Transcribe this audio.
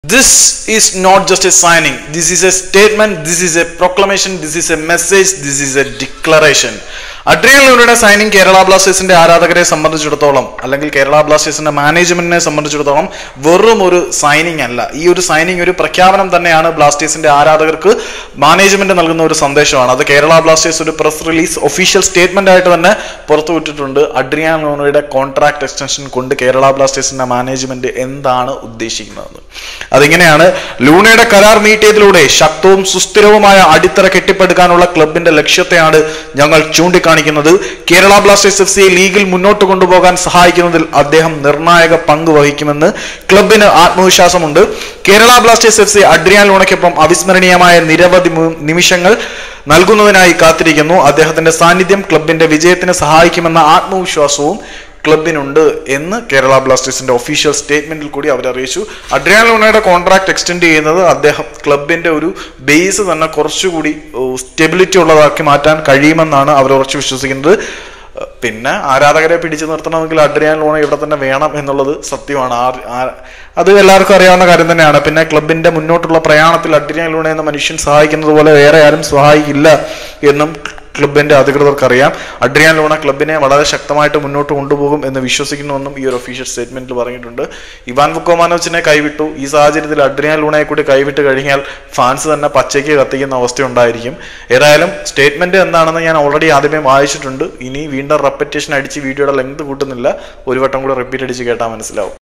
This is not just a signing, this is a statement, this is a proclamation, this is a message, this is a declaration. Adrian ലൂണയുടെ signing Kerala ബ്ലാസ്റ്റേഴ്സിന്റെ ആരാധകരെ സംബന്ധിച്ചിടത്തോളം അല്ലെങ്കിൽ കേരള ബ്ലാസ്റ്റേഴ്സിന്റെ മാനേജ്മെന്റിനെ സംബന്ധിച്ചിടത്തോളം വെറും ഒരു സൈനിങ് അല്ല. ഈ ഒരു സൈനിങ് ഒരു പ്രഖ്യാപനം തന്നെയാണ്. ബ്ലാസ്റ്റേഴ്സിന്റെ ആരാധകർക്ക് മാനേജ്മെന്റ് നൽകുന്ന ഒരു സന്ദേശമാണ്. അത് കേരള ബ്ലാസ്റ്റേഴ്സ് ഒരു പ്രസ് റിലീസ് ഒഫീഷ്യൽ സ്റ്റേറ്റ്മെന്റ് ആയിട്ട് തന്നെ പുറത്തുവിട്ടിട്ടുണ്ട്. അഡ്രിയൻ ലൂണയുടെ കോൺട്രാക്ട് എക്സ്റ്റൻഷൻ കൊണ്ട് കേരള ബ്ലാസ്റ്റേഴ്സിന്റെ മാനേജ്മെന്റ് എന്താണ് ഉദ്ദേശിക്കുന്നതെന്ന്. അതിങ്ങനെയാണ്: ലൂണയുടെ കരാർ നീട്ടിയതിലൂടെ ശക്തവും സുസ്ഥിരവുമായ അടിത്തറ കെട്ടിപ്പടുക്കാനുള്ള ക്ലബിന്റെ ലക്ഷ്യത്തെയാണ് ഞങ്ങൾ ചൂണ്ടിക്കാണിക്കുന്നത്. കേരള ബ്ലാസ്റ്റേഴ്സ് എഫ് സിയെ ലീഗിൽ മുന്നോട്ട് കൊണ്ടുപോകാൻ സഹായിക്കുന്നതിൽ അദ്ദേഹം നിർണായക പങ്ക് വഹിക്കുമെന്ന് ക്ലബിന് ആത്മവിശ്വാസമുണ്ട്. Kerala Blasters F C Adrian ലൂണയ്ക്കൊപ്പം അവിസ്മരണീയമായ നിരവധി നിമിഷങ്ങൾ നൽകുന്നതിനായി കാത്തിരിക്കുന്നു. അദ്ദേഹത്തിന്റെ സാന്നിധ്യം ക്ലബിന്റെ വിജയത്തിന് സഹായിക്കുമെന്ന ആത്മവിശ്വാസവും ക്ലബിനുണ്ട് എന്ന് കേരള ബ്ലാസ്റ്റേഴ്സിന്റെ ഒഫീഷ്യൽ സ്റ്റേറ്റ്മെന്റിൽ കൂടി അവർ അറിയിച്ചു. അഡ്രിയൻ ലൂണയുടെ കോൺട്രാക്ട് എക്സ്റ്റെൻഡ് ചെയ്യുന്നത് അദ്ദേഹം ക്ലബിന്റെ ഒരു ബേസ് തന്നെ കുറച്ചുകൂടി സ്റ്റെബിലിറ്റി ഉള്ളതാക്കി മാറ്റാൻ കഴിയുമെന്നാണ് അവർ ഉറച്ചു വിശ്വസിക്കുന്നത്. പിന്നെ ആരാധകരെ പിടിച്ചു നിർത്തണമെങ്കിൽ അഡ്രിയൻ ലൂണ ഇവിടെ തന്നെ വേണം എന്നുള്ളത് സത്യമാണ്. അത് എല്ലാവർക്കും അറിയാവുന്ന കാര്യം തന്നെയാണ്. പിന്നെ ക്ലബിന്റെ മുന്നോട്ടുള്ള പ്രയാണത്തിൽ അഡ്രിയൻ ലൂണ എന്ന മനുഷ്യൻ സഹായിക്കുന്നത് പോലെ വേറെ ആരും സഹായിക്കില്ല എന്നും ക്ലബിന്റെ അധികൃതർക്കറിയാം. അഡ്രിയൻ ലൂണ ക്ലബിനെ വളരെ ശക്തമായിട്ട് മുന്നോട്ട് കൊണ്ടുപോകും എന്ന് വിശ്വസിക്കുന്നുവെന്നും ഈ ഒരു ഒഫീഷ്യൽ സ്റ്റേറ്റ്മെന്റിൽ പറഞ്ഞിട്ടുണ്ട്. ഇവാൻ വുക്കോമാനോവിച്ചിനെ കൈവിട്ടു. ഈ സാഹചര്യത്തിൽ അഡ്രിയൻ ലൂണയെ കൂടി കൈവിട്ട് കഴിഞ്ഞാൽ ഫാൻസ് തന്നെ പച്ചയ്ക്ക് കത്തിക്കുന്ന അവസ്ഥ ഉണ്ടായിരിക്കും. ഏതായാലും സ്റ്റേറ്റ്മെന്റ് എന്താണെന്ന് ഞാൻ ഓൾറെഡി ആദ്യമേ വായിച്ചിട്ടുണ്ട്. ഇനി വീണ്ടും റെപ്പറ്റേഷൻ അടിച്ച് വീഡിയോയുടെ ലെങ്ത് കൂട്ടുന്നില്ല. ഒരു വട്ടം കൂടെ റിപ്പീറ്റ് അടിച്ച് കേട്ടാൽ മനസ്സിലാവും.